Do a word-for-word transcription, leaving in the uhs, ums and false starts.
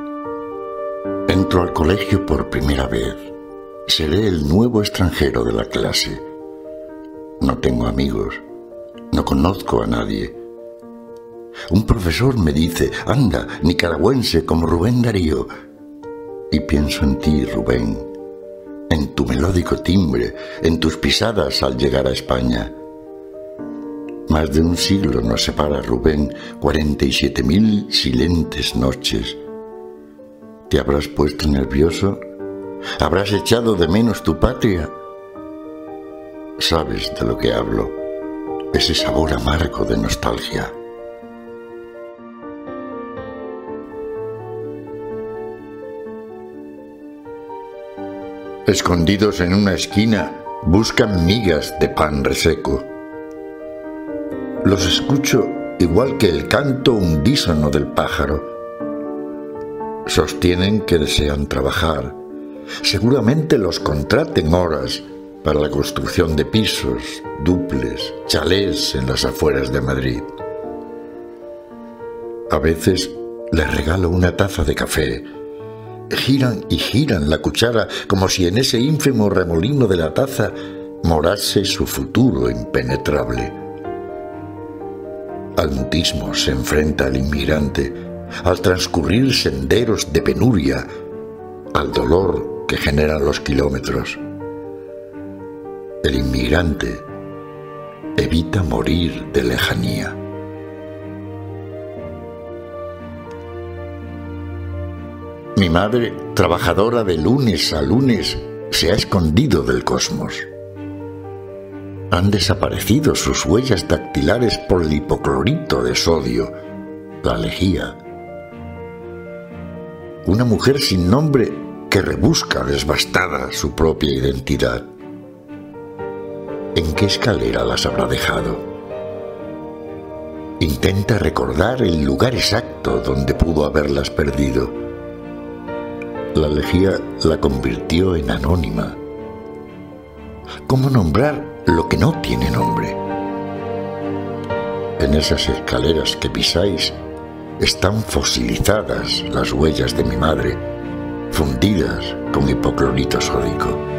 Entro al colegio por primera vez. Seré el nuevo extranjero de la clase. No tengo amigos. No conozco a nadie. Un profesor me dice: anda, nicaragüense como Rubén Darío. Y pienso en ti, Rubén, en tu melódico timbre, en tus pisadas al llegar a España. Más de un siglo nos separa, Rubén, cuarenta y siete mil silentes noches. ¿Te habrás puesto nervioso? ¿Habrás echado de menos tu patria? Sabes de lo que hablo, ese sabor amargo de nostalgia. Escondidos en una esquina, buscan migas de pan reseco. Los escucho igual que el canto undísono del pájaro. Sostienen que desean trabajar. Seguramente los contraten horas para la construcción de pisos, dúples, chalés en las afueras de Madrid. A veces les regalo una taza de café. Giran y giran la cuchara como si en ese ínfimo remolino de la taza morase su futuro impenetrable. Al mutismo se enfrenta el inmigrante, al transcurrir senderos de penuria, al dolor que generan los kilómetros. El inmigrante evita morir de lejanía. Mi madre, trabajadora de lunes a lunes, se ha escondido del cosmos. Han desaparecido sus huellas dactilares por el hipoclorito de sodio, la lejía. Una mujer sin nombre que rebusca desbastada su propia identidad. ¿En qué escalera las habrá dejado? Intenta recordar el lugar exacto donde pudo haberlas perdido. La lejía la convirtió en anónima. ¿Cómo nombrar lo que no tiene nombre? En esas escaleras que pisáis están fosilizadas las huellas de mi madre, fundidas con hipoclorito sódico.